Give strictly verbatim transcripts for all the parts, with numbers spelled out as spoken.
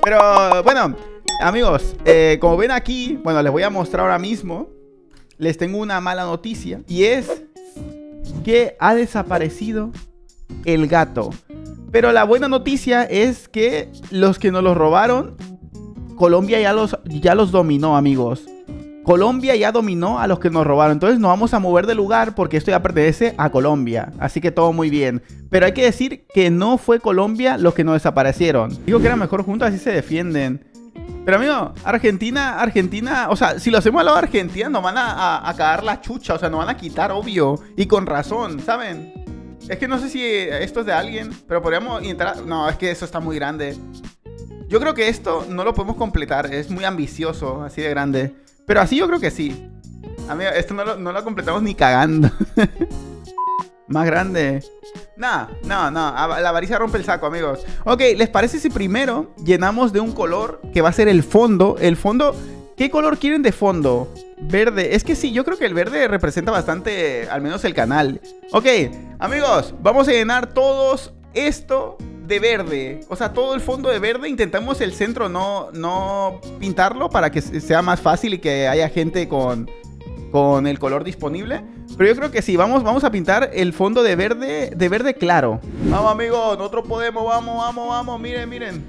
Pero bueno, amigos, eh, como ven aquí, bueno, les voy a mostrar ahora mismo. Les tengo una mala noticia. Y es que ha desaparecido el gato. Pero la buena noticia es que los que nos los robaron, Colombia ya los, ya los dominó, amigos. Colombia ya dominó a los que nos robaron. Entonces nos vamos a mover de lugar porque esto ya pertenece a Colombia. Así que todo muy bien. Pero hay que decir que no fue Colombia los que nos desaparecieron. Digo que era mejor juntos, así se defienden. Pero amigo, Argentina, Argentina, o sea, si lo hacemos al lado de Argentina nos van a, a, a cagar la chucha. O sea, nos van a quitar, obvio. Y con razón, ¿saben? Es que no sé si esto es de alguien, pero podríamos intentar... No, es que eso está muy grande. Yo creo que esto no lo podemos completar. Es muy ambicioso, así de grande. Pero así yo creo que sí. Amigo, esto no lo, no lo completamos ni cagando. Más grande. Nah, no, no. La avaricia rompe el saco, amigos. Ok, ¿les parece si primero llenamos de un color que va a ser el fondo? El fondo... ¿Qué color quieren de fondo? Verde. Es que sí, yo creo que el verde representa bastante, al menos el canal. Ok, amigos, vamos a llenar todos esto de verde. O sea, todo el fondo de verde. Intentamos el centro no, no pintarlo para que sea más fácil y que haya gente con, con el color disponible. Pero yo creo que sí, vamos, vamos a pintar el fondo de verde, de verde claro. Vamos, amigos, nosotros podemos, vamos, vamos, vamos. Miren, miren.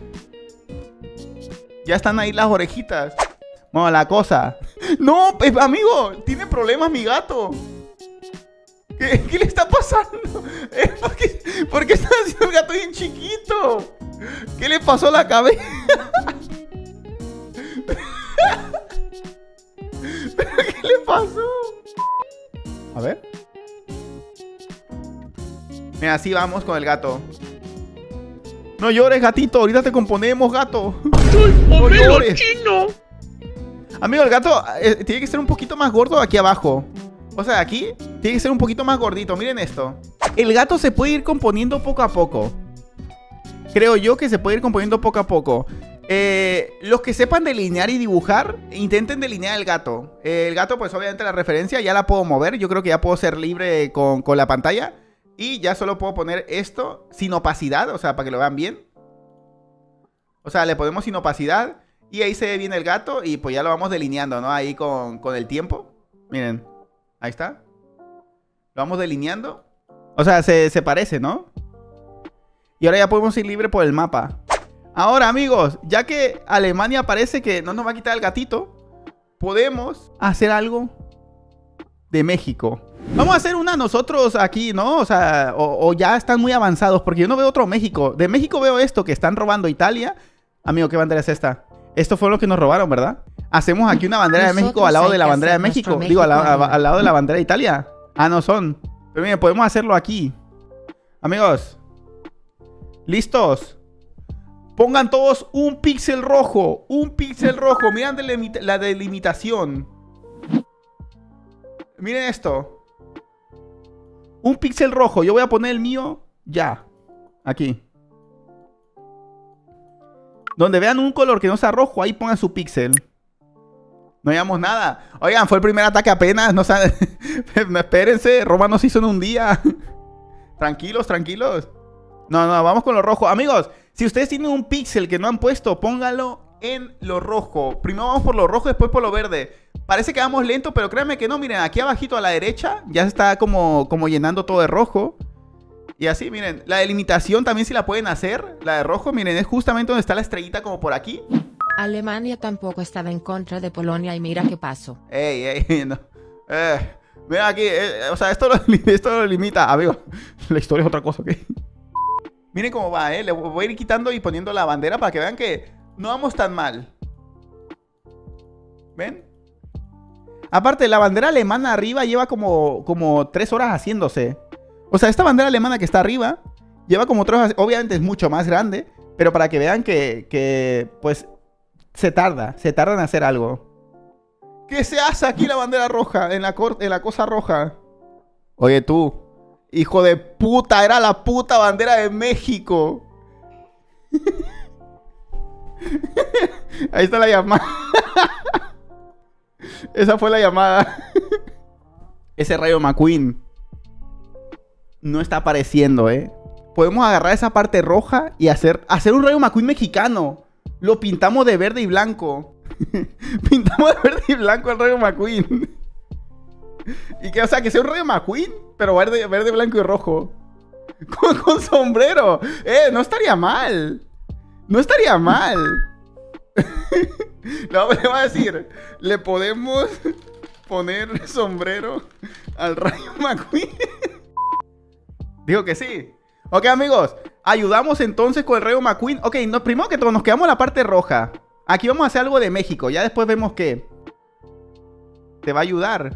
Ya están ahí las orejitas. Bueno, la cosa. No, pues, amigo, tiene problemas mi gato. ¿Qué, qué le está pasando? ¿Por qué, ¿Por qué está haciendo el gato bien chiquito? ¿Qué le pasó a la cabeza? ¿Pero qué le pasó? A ver. Mira, así vamos con el gato. No llores, gatito. Ahorita te componemos, gato. No llores. Chino. Amigo, el gato eh, tiene que ser un poquito más gordo aquí abajo. O sea, aquí tiene que ser un poquito más gordito. Miren esto. El gato se puede ir componiendo poco a poco. Creo yo que se puede ir componiendo poco a poco. Eh, los que sepan delinear y dibujar, intenten delinear el gato. Eh, el gato, pues obviamente la referencia ya la puedo mover. Yo creo que ya puedo ser libre con, con la pantalla. Y ya solo puedo poner esto sin opacidad. O sea, para que lo vean bien. O sea, le ponemos sin opacidad. Y ahí se ve bien el gato y pues ya lo vamos delineando, ¿no? Ahí con, con el tiempo. Miren, ahí está. Lo vamos delineando. O sea, se, se parece, ¿no? Y ahora ya podemos ir libre por el mapa. Ahora, amigos, ya que Alemania parece que no nos va a quitar el gatito, podemos hacer algo de México. Vamos a hacer una nosotros aquí, ¿no? O sea, o, o ya están muy avanzados, porque yo no veo otro México. De México veo esto, que están robando Italia. Amigo, ¿qué bandera es esta? Esto fue lo que nos robaron, ¿verdad? Hacemos aquí una bandera de México al lado de la bandera de México. Digo, al, a, al lado de la bandera de Italia. Ah, no son. Pero miren, podemos hacerlo aquí. Amigos. ¿Listos? Pongan todos un píxel rojo. Un píxel rojo. Miren la delimitación. Miren esto. Un píxel rojo. Yo voy a poner el mío ya. Aquí. Donde vean un color que no sea rojo, ahí pongan su píxel. No llevamos nada. Oigan, fue el primer ataque apenas. No saben. No, espérense. Roma nos hizo en un día. Tranquilos, tranquilos. No, no, vamos con lo rojo. Amigos, si ustedes tienen un píxel que no han puesto, pónganlo en lo rojo. Primero vamos por lo rojo, después por lo verde. Parece que vamos lento, pero créanme que no. Miren, aquí abajito a la derecha ya se está como, como llenando todo de rojo. Y así, miren, la delimitación también si la pueden hacer. La de rojo, miren, es justamente donde está la estrellita como por aquí. Alemania tampoco estaba en contra de Polonia y mira qué pasó. Ey, ey, no. Eh, mira aquí, eh, o sea, esto lo, esto lo limita. Amigo, la historia es otra cosa, ¿ok? Miren cómo va, eh. Le voy a ir quitando y poniendo la bandera para que vean que no vamos tan mal. ¿Ven? Aparte, la bandera alemana arriba lleva como, como tres horas haciéndose. O sea, esta bandera alemana que está arriba lleva como tres horas. Obviamente es mucho más grande, pero para que vean que, que pues, se tarda. Se tarda en hacer algo. ¿Qué se hace aquí la bandera roja? En la, en la cosa roja. Oye, tú. Hijo de puta, era la puta bandera de México. Ahí está la llamada. Esa fue la llamada. Ese Rayo McQueen no está apareciendo, ¿eh? Podemos agarrar esa parte roja y hacer, hacer un Rayo McQueen mexicano. lo pintamos de verde y blanco. Pintamos de verde y blanco al Rayo McQueen. Y que, o sea, que sea un Rayo McQueen, pero verde, verde, blanco y rojo. Con, con sombrero. Eh, no estaría mal. No estaría mal. No, le voy a decir, le podemos poner sombrero al Rayo McQueen. Digo que sí. Ok, amigos, ayudamos entonces con el Rayo McQueen. Ok, no, primero que todo nos quedamos en la parte roja. Aquí vamos a hacer algo de México. Ya después vemos que te va a ayudar.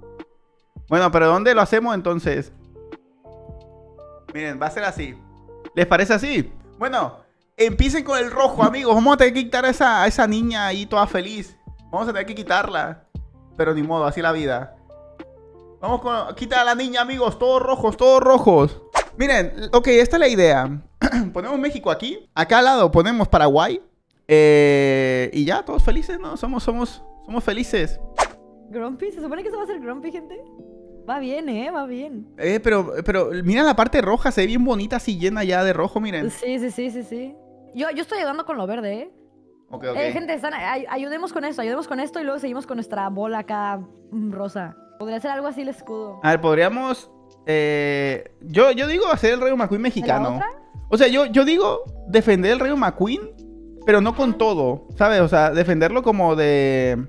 Bueno, pero ¿dónde lo hacemos entonces? Miren, va a ser así. ¿Les parece así? Bueno, empiecen con el rojo, amigos. Vamos a tener que quitar a esa, a esa niña ahí toda feliz. Vamos a tener que quitarla. Pero ni modo, así la vida. Vamos con... Quita a la niña, amigos. Todos rojos, todos rojos. Miren, ok, esta es la idea. Ponemos México aquí. Acá al lado ponemos Paraguay. Eh, y ya, todos felices, ¿no? Somos, somos, somos felices. Grumpy, ¿se supone que eso va a ser Grumpy, gente? Va bien, eh, va bien. Eh, pero, pero, mira la parte roja, se ve bien bonita así llena ya de rojo, miren. Sí, sí, sí, sí, sí. Yo, yo estoy ayudando con lo verde, eh. Ok, ok. Eh, gente, están, ay, ayudemos con esto, ayudemos con esto y luego seguimos con nuestra bola acá mm, rosa. Podría ser algo así el escudo. A ver, podríamos... Eh, yo, yo digo hacer el Rayo McQueen mexicano. ¿La otra? O sea, yo, yo digo defender el Rayo McQueen, pero no con todo, ¿sabes? O sea, defenderlo como de...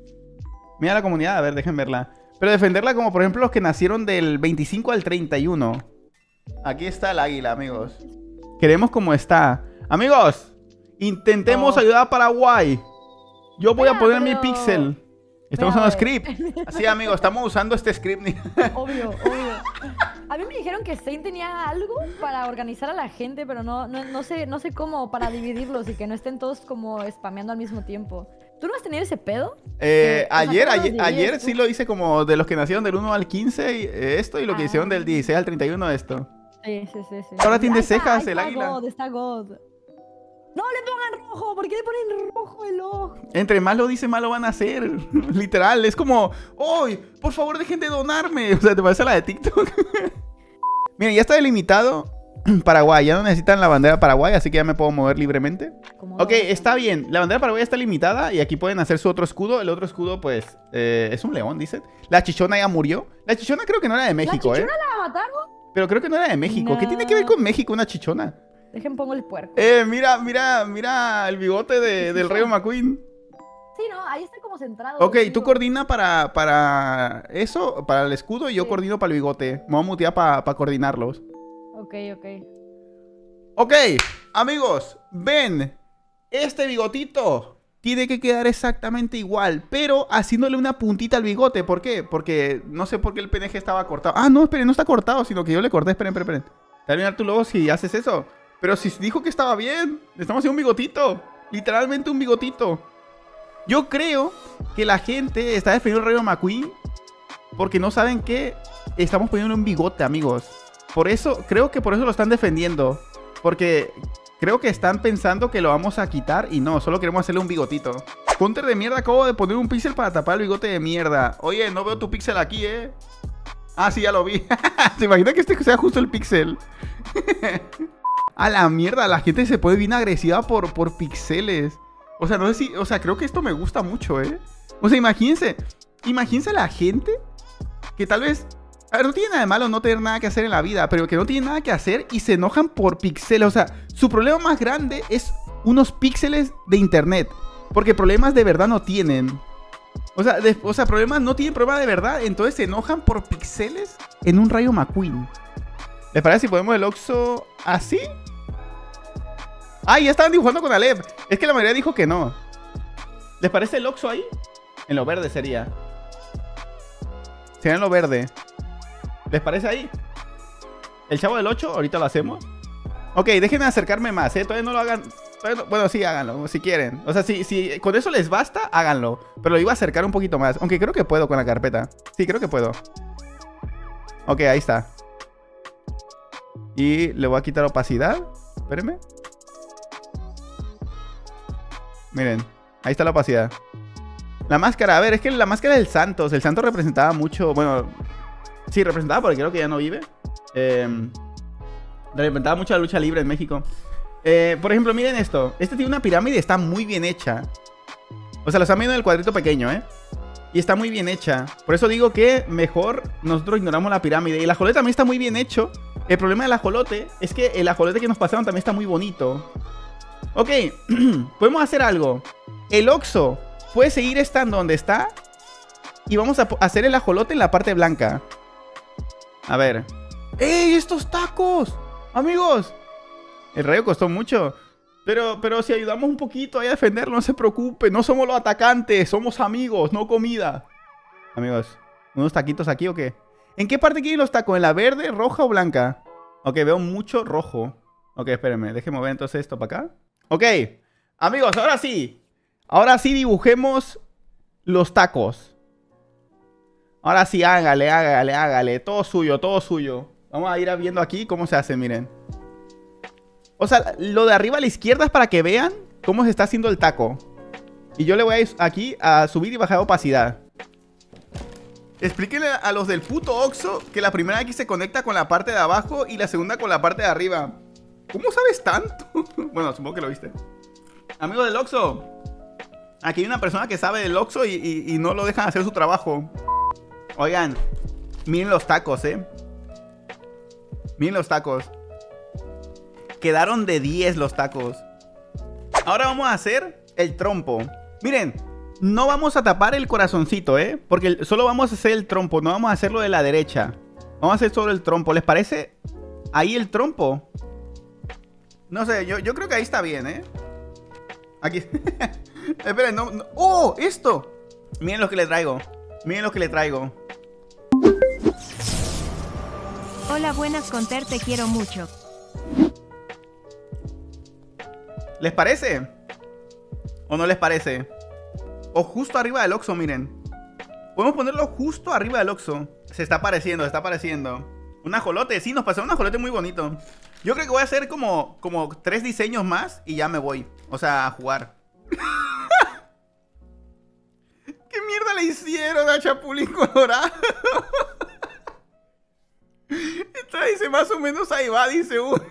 Mira la comunidad, a ver, dejen verla. Pero defenderla como, por ejemplo, los que nacieron del veinticinco al treinta y uno. Aquí está el águila, amigos. Queremos como está. Amigos, intentemos Oh. ayudar a Paraguay. Yo voy Mira, a poner pero- mi pixel. Estamos Mira, usando güey. script. Así, amigos, estamos usando este script. Obvio, obvio. A mí me dijeron que Zane tenía algo para organizar a la gente, pero no, no, no sé, no sé cómo para dividirlos y que no estén todos como spameando al mismo tiempo. ¿Tú no has tenido ese pedo? Eh, Eh, o sea, ayer, ¿cómo los ayer, divides ayer tú? sí lo hice como de los que nacieron del uno al quince, y, eh, esto, y lo que Ah. hicieron del dieciséis al treinta y uno, esto. Sí, sí, sí, sí. Ahora tiene Ahí está, cejas ahí el está águila. God, está God. No le pongan rojo, ¿por qué le ponen rojo el ojo? Entre más lo dice, más lo van a hacer. Literal, es como, ¡ay! Por favor, dejen de donarme. O sea, ¿te parece la de TikTok? Miren, ya está delimitado Paraguay. Ya no necesitan la bandera Paraguay, así que ya me puedo mover libremente. Como Ok, dos. está bien. La bandera Paraguay está limitada y aquí pueden hacer su otro escudo. El otro escudo, pues, eh, es un león, dicen. La chichona ya murió. La chichona creo que no era de México, ¿La ¿eh? chichona la mataron? Pero creo que no era de México. ¿Qué tiene que ver con México una chichona? Dejen pongo el puerco. Eh, mira, mira, mira el bigote de, del Rayo McQueen. Sí, no, ahí está como centrado. Ok, digo. tú coordina para, para eso, para el escudo, y yo Sí. coordino para el bigote. Me voy a mutear para coordinarlos. Ok, ok. Ok, amigos, ven. Este bigotito tiene que quedar exactamente igual, pero haciéndole una puntita al bigote. ¿Por qué? Porque no sé por qué el P N G estaba cortado. Ah, no, esperen, no está cortado, sino que yo le corté. Esperen, esperen, esperen. Te va a mirar tu logo si haces eso. Pero si dijo que estaba bien, le estamos haciendo un bigotito. Literalmente un bigotito. Yo creo que la gente está defendiendo al Rayo McQueen porque no saben que estamos poniendo un bigote, amigos. Por eso, creo que por eso lo están defendiendo. Porque creo que están pensando que lo vamos a quitar y no, solo queremos hacerle un bigotito. Counter de mierda, acabo de poner un píxel para tapar el bigote de mierda. Oye, no veo tu píxel aquí, ¿eh? Ah, sí, ya lo vi. ¿Se imagina que este sea justo el píxel? A la mierda, la gente se pone bien agresiva por, por píxeles. O sea, no sé si... O sea, creo que esto me gusta mucho, ¿eh? O sea, imagínense. Imagínense la gente que tal vez... A ver, no tiene nada de malo no tener nada que hacer en la vida, pero que no tiene nada que hacer y se enojan por píxeles. O sea, su problema más grande es unos píxeles de internet. Porque problemas de verdad no tienen. O sea, de, o sea, problemas no tienen problema de verdad. Entonces se enojan por píxeles en un Rayo McQueen. ¿Les parece si ponemos el Oxxo así? Ah, ya estaban dibujando con Alep. Es que la mayoría dijo que no. ¿Les parece el Oxxo ahí? En lo verde sería. Sería en lo verde. ¿Les parece ahí? El chavo del ocho, ahorita lo hacemos. Ok, déjenme acercarme más, ¿eh? Todavía no lo hagan. Todavía no... Bueno, sí, háganlo, si quieren. O sea, si, si con eso les basta, háganlo. Pero lo iba a acercar un poquito más. Aunque creo que puedo con la carpeta. Sí, creo que puedo. Ok, ahí está. Y le voy a quitar opacidad. Espérenme. Miren, ahí está la opacidad. La máscara, a ver, es que la máscara del Santos. El Santos representaba mucho, bueno... Sí, representaba porque creo que ya no vive. Eh, representaba mucho la lucha libre en México. Eh, por ejemplo, miren esto. Este tiene una pirámide, está muy bien hecha. O sea, lo están viendo en el cuadrito pequeño, ¿eh? Y está muy bien hecha. Por eso digo que mejor nosotros ignoramos la pirámide. Y el ajolote también está muy bien hecho. El problema del ajolote es que el ajolote que nos pasaron también está muy bonito. Ok, podemos hacer algo. El Oxxo puede seguir estando donde está. Y vamos a hacer el ajolote en la parte blanca. A ver. ¡Ey, estos tacos! Amigos, el rayo costó mucho. Pero, pero si ayudamos un poquito ahí a defenderlo, no se preocupe. No somos los atacantes, somos amigos, no comida. Amigos, ¿unos taquitos aquí o qué? ¿En qué parte quieren los tacos? ¿En la verde, roja o blanca? Ok, veo mucho rojo. Ok, espérenme, déjenme mover entonces esto para acá. Ok, amigos, ahora sí. Ahora sí dibujemos los tacos. Ahora sí, hágale, hágale, hágale. Todo suyo, todo suyo. Vamos a ir viendo aquí cómo se hace, miren. O sea, lo de arriba a la izquierda es para que vean cómo se está haciendo el taco. Y yo le voy a ir aquí a subir y bajar opacidad. Explíquenle a los del puto Oxxo que la primera X se conecta con la parte de abajo y la segunda con la parte de arriba. ¿Cómo sabes tanto? Bueno, supongo que lo viste. Amigo del Oxxo, aquí hay una persona que sabe del Oxxo y, y, y no lo dejan hacer su trabajo. Oigan, miren los tacos, ¿eh? Miren los tacos. Quedaron de diez los tacos. Ahora vamos a hacer el trompo. Miren, no vamos a tapar el corazoncito, ¿eh? Porque solo vamos a hacer el trompo. No vamos a hacerlo de la derecha. Vamos a hacer solo el trompo. ¿Les parece ahí el trompo? No sé, yo, yo creo que ahí está bien, ¿eh? Aquí. Esperen, no, no. ¡Oh! ¡Esto! Miren lo que le traigo. Miren lo que le traigo. Hola, buenas, Conter, te quiero mucho. ¿Les parece? ¿O no les parece? O justo arriba del Oxxo, miren. Podemos ponerlo justo arriba del Oxxo. Se está apareciendo, se está apareciendo. Un ajolote, sí, nos pasó un ajolote muy bonito. Yo creo que voy a hacer como, como tres diseños más y ya me voy. O sea, a jugar. ¿Qué mierda le hicieron a Chapulín Colorado? Esta dice más o menos ahí va, dice uno.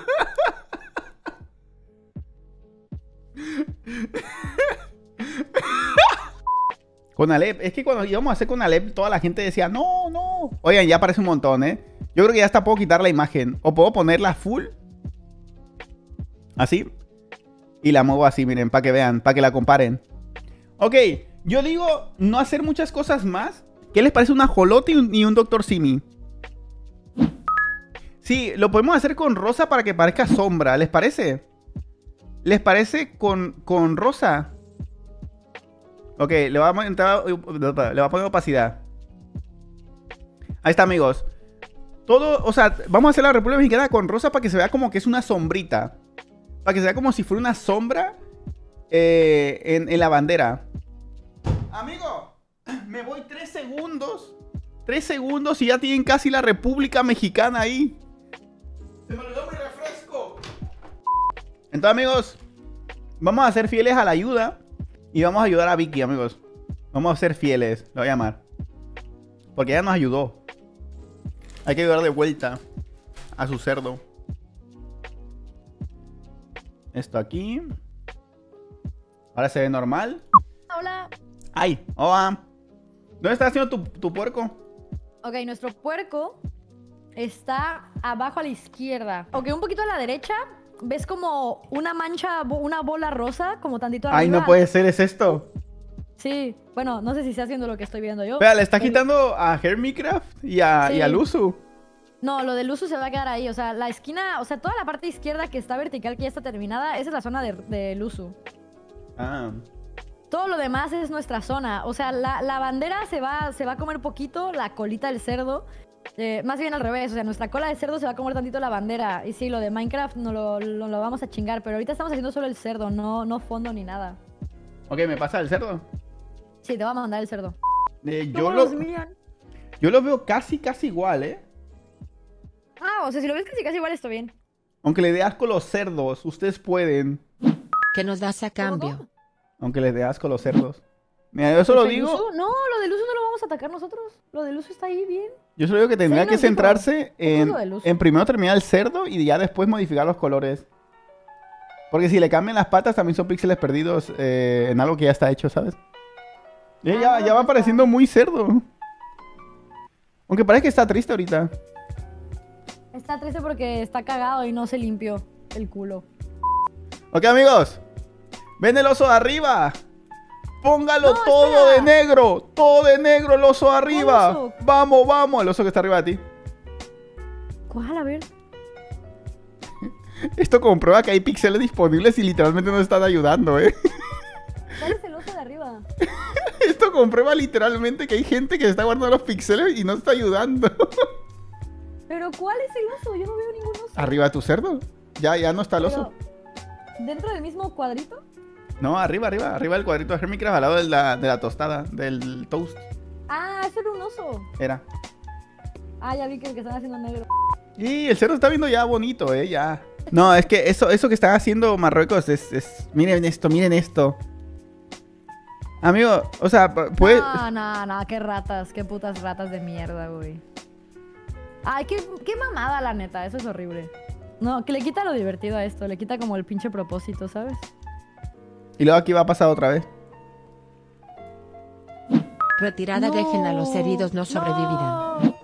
Con Alep, es que cuando íbamos a hacer con Alep, toda la gente decía, no, no. Oigan, ya parece un montón, ¿eh? Yo creo que ya hasta puedo quitar la imagen. O puedo ponerla full. Así. Y la muevo así, miren, para que vean, para que la comparen. Ok, yo digo no hacer muchas cosas más. ¿Qué les parece un ajolote y un, y un doctor Simi? Sí, lo podemos hacer con rosa para que parezca sombra. ¿Les parece? ¿Les parece con, con rosa? Ok, le vamos a entrar, le voy a poner opacidad. Ahí está, amigos. Todo, o sea, vamos a hacer la República Mexicana con rosa para que se vea como que es una sombrita. Para que se vea como si fuera una sombra eh, en, en la bandera. Amigo, me voy tres segundos. Tres segundos y ya tienen casi la República Mexicana ahí. Se me olvidó mi refresco. Entonces, amigos, vamos a ser fieles a la ayuda. Y vamos a ayudar a Vicky, amigos. Vamos a ser fieles, lo voy a llamar. Porque ella nos ayudó. Hay que ayudar de vuelta a su cerdo. Esto aquí. Ahora se ve normal. Hola. Ay, hola. ¿Dónde está haciendo tu, tu puerco? Ok, nuestro puerco está abajo a la izquierda. Ok, un poquito a la derecha. ¿Ves como una mancha, una bola rosa? Como tantito arriba. Ay, no puede ser, ¿es esto? Sí, bueno, no sé si está haciendo lo que estoy viendo yo. Vea, le está quitando a Hermitcraft y a, Sí. y a Luzu. No, lo del uso se va a quedar ahí. O sea, la esquina, o sea, toda la parte izquierda que está vertical, que ya está terminada, esa es la zona de, de Luzu. Ah. Todo lo demás es nuestra zona. O sea, la, la bandera se va, se va a comer poquito, la colita del cerdo. Eh, más bien al revés, o sea, nuestra cola de cerdo se va a comer tantito la bandera. Y sí, lo de Minecraft no lo, lo, lo vamos a chingar, pero ahorita estamos haciendo solo el cerdo, no, no fondo ni nada. Ok, ¿me pasa el cerdo? Sí, te voy a mandar el cerdo. Eh, yo, ¿Cómo lo, los miran? yo lo veo casi, casi igual, ¿eh? Ah, o sea, si lo ves casi casi igual, está bien. Aunque le dé asco los cerdos, ustedes pueden. ¿Qué nos das a cambio? ¿Cómo? Aunque les dé asco los cerdos. Mira, yo solo ¿Pues el digo... uso? No, lo del uso no lo vamos a atacar nosotros. Lo del uso está ahí bien. Yo solo digo que tendría Sí, que nos dijo. centrarse en, Uso del uso. en primero terminar el cerdo y ya después modificar los colores. Porque si le cambian las patas también son píxeles perdidos eh, en algo que ya está hecho, ¿sabes? Eh, Ah, ya, no, ya va pues, pareciendo muy cerdo. Aunque parece que está triste ahorita. Está triste porque está cagado y no se limpió el culo. Ok, amigos. Ven el oso de arriba. Póngalo No, todo espera. de negro. Todo de negro el oso de arriba. oso? Vamos, vamos. El oso que está arriba de ti. ¿Cuál? A ver. Esto comprueba que hay píxeles disponibles y literalmente nos están ayudando, ¿eh? ¿Cuál es el oso de arriba? Esto comprueba literalmente que hay gente que se está guardando los píxeles y no está ayudando. ¿Pero cuál es el oso? Yo no veo ningún oso. ¿Arriba de tu cerdo? Ya, ya no está el oso. Pero, ¿dentro del mismo cuadrito? No, arriba, arriba. Arriba del cuadrito de Hermitcraft al lado de la, de la tostada, del toast. Ah, ese era un oso. Era. Ah, ya vi que el que están haciendo negro. Y el cerdo está viendo ya bonito, ¿eh? Ya. No, es que eso, eso que están haciendo Marruecos es, es... Miren esto, miren esto. Amigo, o sea, pues... No, no, no, qué ratas, qué putas ratas de mierda, güey. Ay, qué, qué mamada, la neta, eso es horrible. No, que le quita lo divertido a esto, le quita como el pinche propósito, ¿sabes? Y luego aquí va a pasar otra vez. Retirada, dejen a los heridos, no sobrevivirán. No.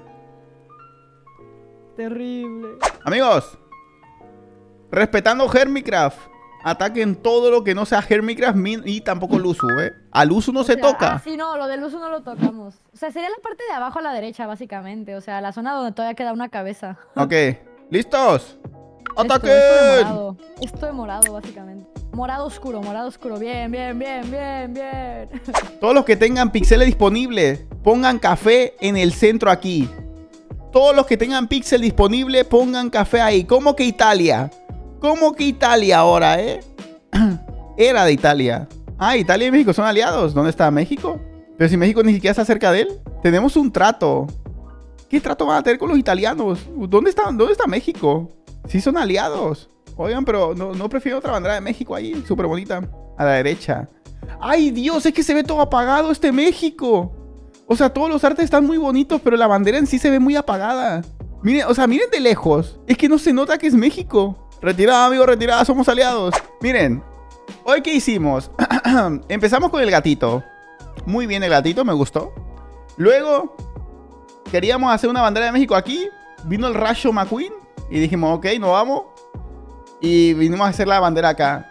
Terrible. Amigos, respetando Hermitcraft, ataquen todo lo que no sea Hermitcraft y tampoco Luzu, ¿eh? Al Luzu no O se sea, toca. Ah, sí, no, lo del uso no lo tocamos. O sea, sería la parte de abajo a la derecha, básicamente. O sea, la zona donde todavía queda una cabeza. Ok, ¿listos? Esto, ¡Ataquen! esto de morado. Esto de morado, básicamente. Morado oscuro, morado oscuro. Bien, bien, bien, bien, bien. Todos los que tengan píxeles disponibles, pongan café en el centro aquí. Todos los que tengan píxel disponible, pongan café ahí. ¿Cómo que Italia? ¿Cómo que Italia ahora, eh? Era de Italia. Ah, Italia y México son aliados. ¿Dónde está México? Pero si México ni siquiera está cerca de él. Tenemos un trato. ¿Qué trato van a tener con los italianos? ¿Dónde está, dónde está México? Sí son aliados. Oigan, pero no, no prefiero otra bandera de México ahí. Súper bonita. A la derecha. ¡Ay, Dios! Es que se ve todo apagado este México. O sea, todos los artes están muy bonitos, pero la bandera en sí se ve muy apagada. Miren, o sea, miren de lejos. Es que no se nota que es México. Retirada, amigo, retirada. Somos aliados. Miren. Hoy, ¿qué hicimos? Empezamos con el gatito. Muy bien el gatito, me gustó. Luego, queríamos hacer una bandera de México aquí. Vino el Rayo McQueen. Y dijimos, ok, nos vamos. Y vinimos a hacer la bandera acá.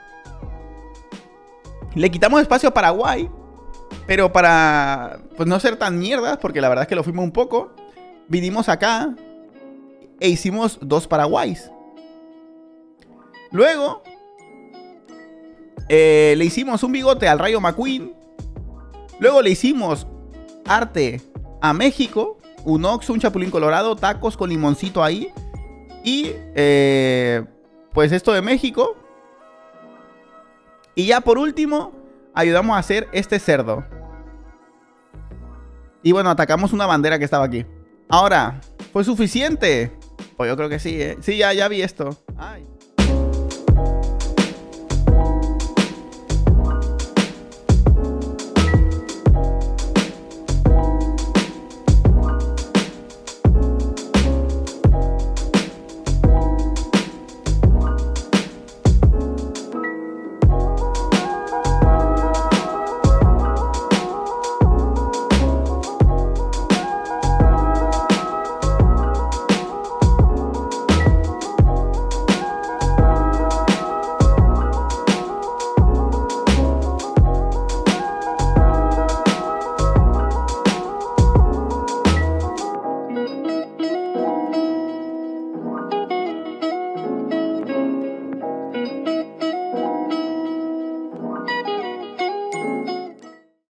Le quitamos espacio a Paraguay. Pero para pues no ser tan mierdas, porque la verdad es que lo fuimos un poco, vinimos acá e hicimos dos Paraguays. Luego eh, le hicimos un bigote al Rayo McQueen. Luego le hicimos arte a México. Un Oxxo, un chapulín colorado, tacos con limoncito ahí. Y eh, pues esto de México. Y ya por último ayudamos a hacer este cerdo. Y bueno, atacamos una bandera que estaba aquí. Ahora, ¿fue suficiente? Pues yo creo que sí, ¿eh? Sí, ya, ya vi esto. Ay.